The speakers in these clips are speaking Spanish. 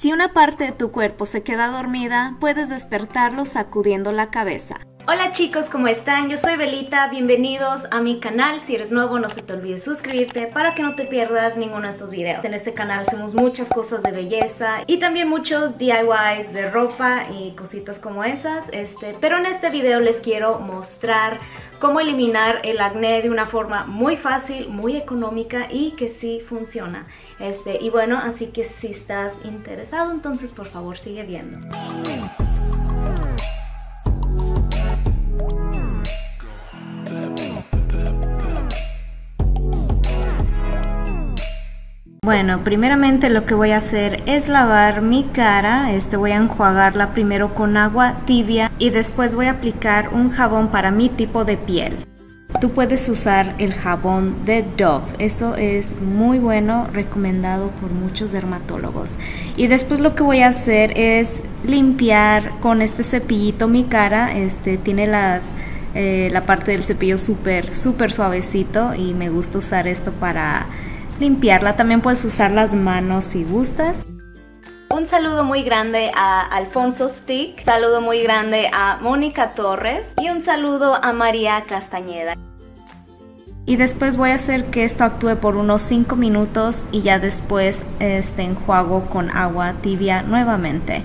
Si una parte de tu cuerpo se queda dormida, puedes despertarlo sacudiendo la cabeza. Hola chicos, ¿cómo están? Yo soy Belita, bienvenidos a mi canal. Si eres nuevo, no se te olvide suscribirte para que no te pierdas ninguno de estos videos. En este canal hacemos muchas cosas de belleza y también muchos DIYs de ropa y cositas como esas. Pero en este video les quiero mostrar cómo eliminar el acné de una forma muy fácil, muy económica y que sí funciona. Y bueno, así que si estás interesado, entonces por favor sigue viendo. Bueno, primeramente lo que voy a hacer es lavar mi cara. Voy a enjuagarla primero con agua tibia y después voy a aplicar un jabón para mi tipo de piel. Tú puedes usar el jabón de Dove, eso es muy bueno, recomendado por muchos dermatólogos. Y después lo que voy a hacer es limpiar con este cepillito mi cara. Tiene la parte del cepillo súper suavecito y me gusta usar esto para limpiarla. También puedes usar las manos si gustas. Un saludo muy grande a Alfonso Stick, un saludo muy grande a Mónica Torres y un saludo a María Castañeda. Y después voy a hacer que esto actúe por unos 5 minutos y ya después enjuago con agua tibia nuevamente.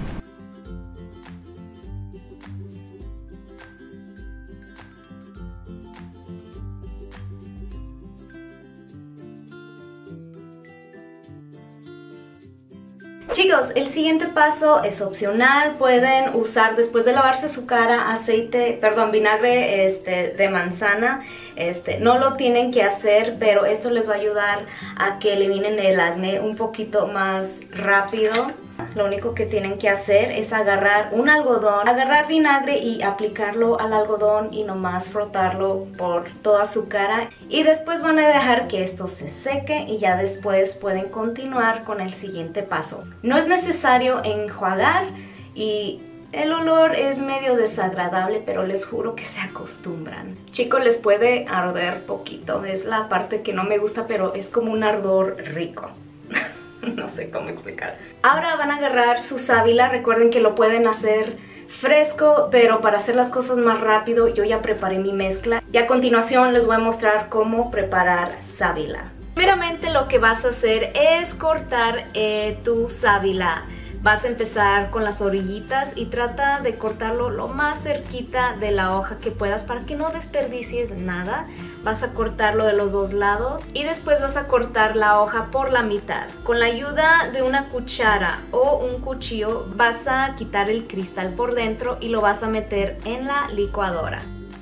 Chicos, el siguiente paso es opcional. Pueden usar después de lavarse su cara vinagre de manzana. No lo tienen que hacer, pero esto les va a ayudar a que eliminen el acné un poquito más rápido. Lo único que tienen que hacer es agarrar un algodón, agarrar vinagre y aplicarlo al algodón y nomás frotarlo por toda su cara. Y después van a dejar que esto se seque y ya después pueden continuar con el siguiente paso. No es necesario enjuagar y el olor es medio desagradable, pero les juro que se acostumbran. Chicos, les puede arder poquito, es la parte que no me gusta, pero es como un ardor rico. No sé cómo explicar. Ahora van a agarrar su sábila. Recuerden que lo pueden hacer fresco, pero para hacer las cosas más rápido yo ya preparé mi mezcla y a continuación les voy a mostrar cómo preparar sábila. Primeramente lo que vas a hacer es cortar tu sábila. Vas a empezar con las orillitas y trata de cortarlo lo más cerquita de la hoja que puedas para que no desperdicies nada. Vas a cortarlo de los dos lados y después vas a cortar la hoja por la mitad. Con la ayuda de una cuchara o un cuchillo vas a quitar el cristal por dentro y lo vas a meter en la licuadora.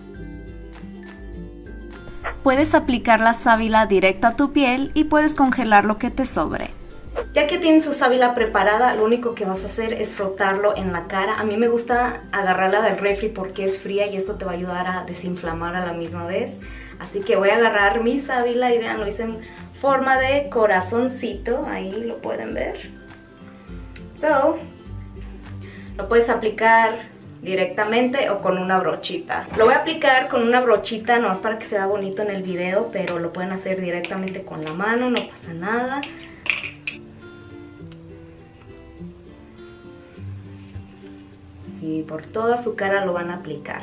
Puedes aplicar la sábila directa a tu piel y puedes congelar lo que te sobre. Ya que tienes su sábila preparada, lo único que vas a hacer es frotarlo en la cara. A mí me gusta agarrarla del refri porque es fría y esto te va a ayudar a desinflamar a la misma vez. Así que voy a agarrar mi sábila y vean, lo hice en forma de corazoncito, ahí lo pueden ver. Lo puedes aplicar directamente o con una brochita. Lo voy a aplicar con una brochita, no es para que se vea bonito en el video, pero lo pueden hacer directamente con la mano, no pasa nada. Y por toda su cara lo van a aplicar.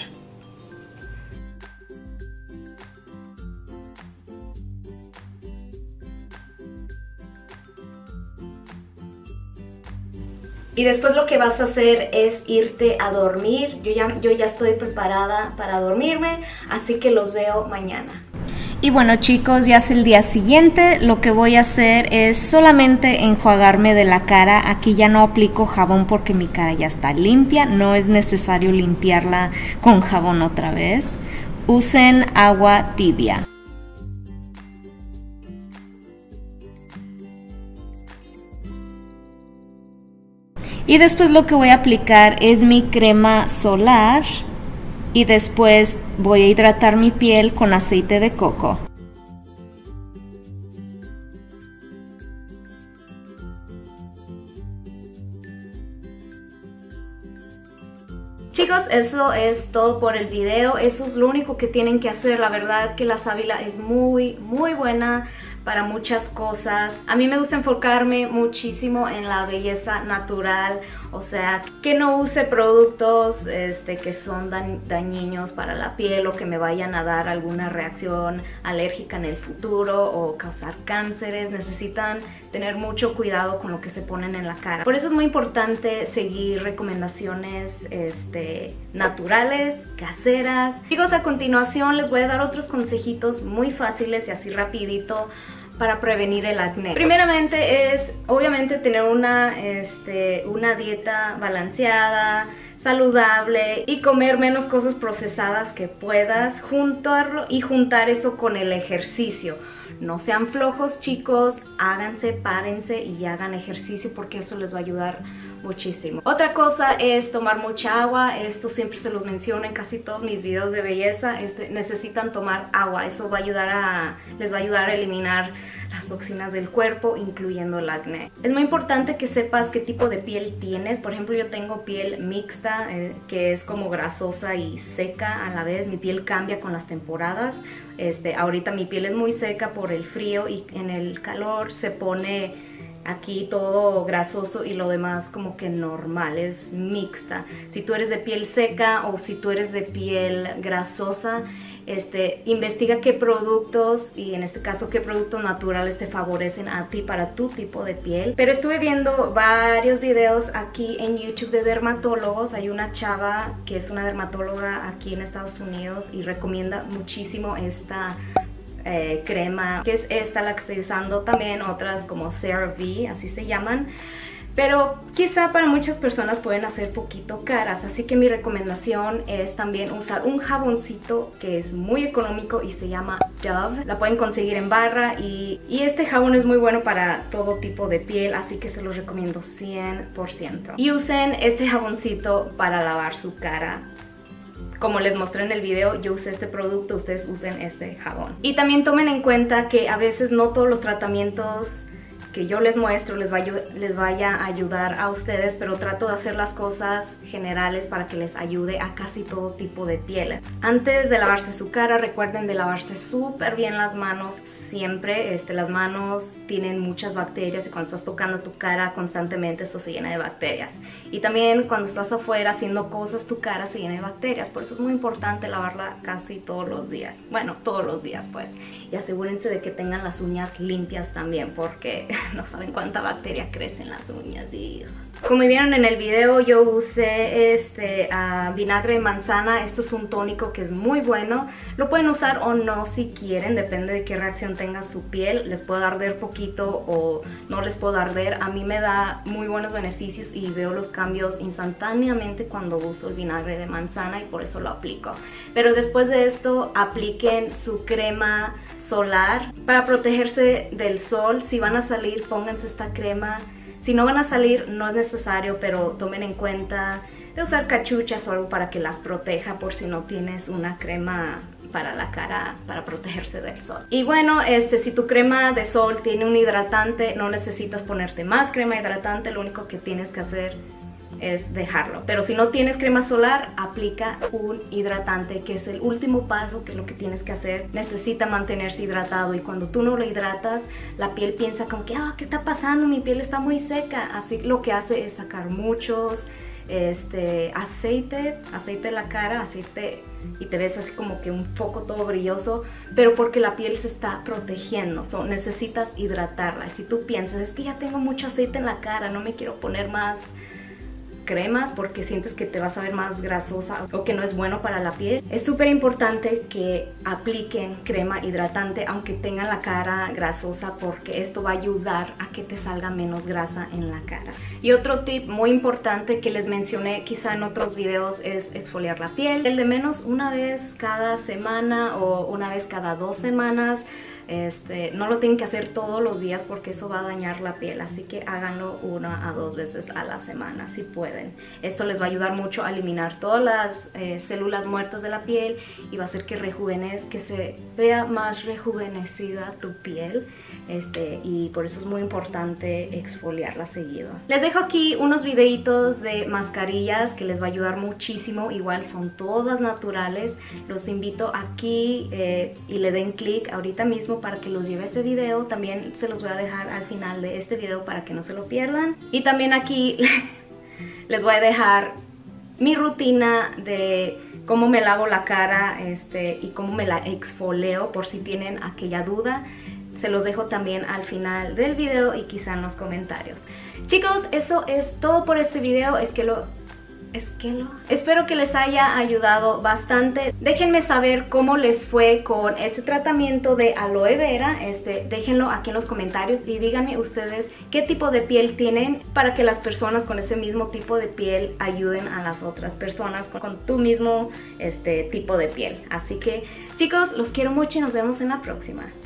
Y después lo que vas a hacer es irte a dormir. Yo ya estoy preparada para dormirme, así que los veo mañana. Y bueno chicos, ya es el día siguiente. Lo que voy a hacer es solamente enjuagarme de la cara. Aquí ya no aplico jabón porque mi cara ya está limpia. No es necesario limpiarla con jabón otra vez. Usen agua tibia. Y después lo que voy a aplicar es mi crema solar. Y después voy a hidratar mi piel con aceite de coco. Chicos, eso es todo por el video. Eso es lo único que tienen que hacer. La verdad que la sábila es muy buena para muchas cosas. A mí me gusta enfocarme muchísimo en la belleza natural, o sea, que no use productos que son dañinos para la piel o que me vayan a dar alguna reacción alérgica en el futuro o causar cánceres. Necesitan tener mucho cuidado con lo que se ponen en la cara. Por eso es muy importante seguir recomendaciones naturales, caseras. Chicos, a continuación les voy a dar otros consejitos muy fáciles y así rapidito para prevenir el acné. Primeramente es obviamente tener una dieta balanceada, saludable y comer menos cosas procesadas que puedas, juntar eso con el ejercicio. No sean flojos, chicos, háganse, párense y hagan ejercicio porque eso les va a ayudar muchísimo. Otra cosa es tomar mucha agua. Esto siempre se los menciono en casi todos mis videos de belleza. Necesitan tomar agua. Eso les va a ayudar a eliminar las toxinas del cuerpo, incluyendo el acné. Es muy importante que sepas qué tipo de piel tienes. Por ejemplo, yo tengo piel mixta, que es como grasosa y seca a la vez. Mi piel cambia con las temporadas. Ahorita mi piel es muy seca por el frío y en el calor se pone aquí todo grasoso y lo demás como que normal, es mixta. Si tú eres de piel seca o si tú eres de piel grasosa, investiga qué productos, y en este caso qué productos naturales te favorecen a ti para tu tipo de piel. Pero estuve viendo varios videos aquí en YouTube de dermatólogos. Hay una chava que es una dermatóloga aquí en Estados Unidos y recomienda muchísimo esta crema, que es esta la que estoy usando. También otras como CeraVe, así se llaman, pero quizá para muchas personas pueden hacer poquito caras, así que mi recomendación es también usar un jaboncito que es muy económico y se llama Dove. La pueden conseguir en barra y este jabón es muy bueno para todo tipo de piel, así que se los recomiendo 100%. Y usen este jaboncito para lavar su cara. Como les mostré en el video, yo usé este producto, ustedes usen este jabón. Y también tomen en cuenta que a veces no todos los tratamientos que yo les muestro les vaya a ayudar a ustedes, pero trato de hacer las cosas generales para que les ayude a casi todo tipo de piel. Antes de lavarse su cara, recuerden de lavarse súper bien las manos siempre. Las manos tienen muchas bacterias y cuando estás tocando tu cara constantemente eso se llena de bacterias. Y también cuando estás afuera haciendo cosas, tu cara se llena de bacterias. Por eso es muy importante lavarla casi todos los días. Bueno, todos los días pues. Y asegúrense de que tengan las uñas limpias también, porque no saben cuánta bacteria crece en las uñas. Y como vieron en el video, yo usé vinagre de manzana. Esto es un tónico que es muy bueno. Lo pueden usar o no si quieren, depende de qué reacción tenga su piel. Les puede arder poquito o no les puede arder. A mí me da muy buenos beneficios y veo los cambios instantáneamente cuando uso el vinagre de manzana y por eso lo aplico. Pero después de esto, apliquen su crema solar para protegerse del sol. Si van a salir, pónganse esta crema. Si no van a salir, no es necesario, pero tomen en cuenta de usar cachuchas o algo para que las proteja por si no tienes una crema para la cara para protegerse del sol. Y bueno, si tu crema de sol tiene un hidratante, no necesitas ponerte más crema hidratante, lo único que tienes que hacer es dejarlo. Pero si no tienes crema solar, aplica un hidratante, que es el último paso, que es lo que tienes que hacer. Necesita mantenerse hidratado y cuando tú no lo hidratas, la piel piensa como que ¿qué está pasando? Mi piel está muy seca. Así lo que hace es sacar muchos aceite de la cara, y te ves así como que un foco todo brilloso, pero porque la piel se está protegiendo. Necesitas hidratarla. Si tú piensas, es que ya tengo mucho aceite en la cara, no me quiero poner más cremas porque sientes que te vas a ver más grasosa o que no es bueno para la piel, es súper importante que apliquen crema hidratante aunque tengan la cara grasosa, porque esto va a ayudar a que te salga menos grasa en la cara. Y otro tip muy importante que les mencioné quizá en otros videos es exfoliar la piel. El de menos una vez cada semana o una vez cada 2 semanas. No lo tienen que hacer todos los días porque eso va a dañar la piel, así que háganlo 1 a 2 veces a la semana si pueden. Esto les va a ayudar mucho a eliminar todas las células muertas de la piel y va a hacer que se vea más rejuvenecida tu piel, y por eso es muy importante exfoliarla seguido. Les dejo aquí unos videitos de mascarillas que les va a ayudar muchísimo, igual son todas naturales. Los invito aquí y le den clic ahorita mismo mismo para que los lleve ese video. También se los voy a dejar al final de este video para que no se lo pierdan. Y también aquí les voy a dejar mi rutina de cómo me lavo la cara y cómo me la exfoleo, por si tienen aquella duda. Se los dejo también al final del video y quizá en los comentarios. Chicos, eso es todo por este video. Espero que les haya ayudado bastante. Déjenme saber cómo les fue con este tratamiento de aloe vera. Déjenlo aquí en los comentarios y díganme ustedes qué tipo de piel tienen, para que las personas con ese mismo tipo de piel ayuden a las otras personas con tu mismo tipo de piel. Así que chicos, los quiero mucho y nos vemos en la próxima.